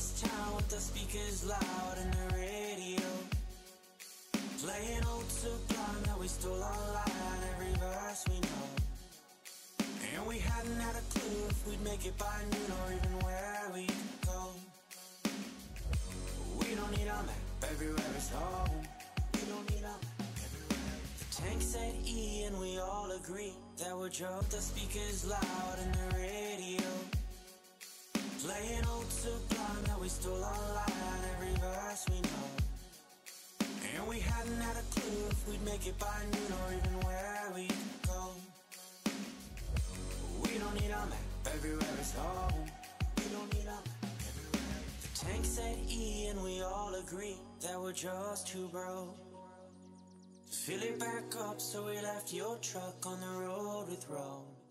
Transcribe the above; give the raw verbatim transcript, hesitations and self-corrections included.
this town with the speakers loud and the radio, playing old Sublime that we stole online, every verse we know. And we hadn't had a clue if we'd make it by noon or even where we'd go. We don't need a map, everywhere is home. We don't need a map, everywhere. The tank said E and we all agree that we drove the speakers loud and the radio, playing old Sublime that we stole online, every verse we know. And we hadn't had a clue if we'd make it by noon or even where we'd go. We don't need a map, everywhere is home. We don't need a map, everywhere. The tank said E and we all agree that we're just too broke to fill it back up, so we left your truck on the road with road.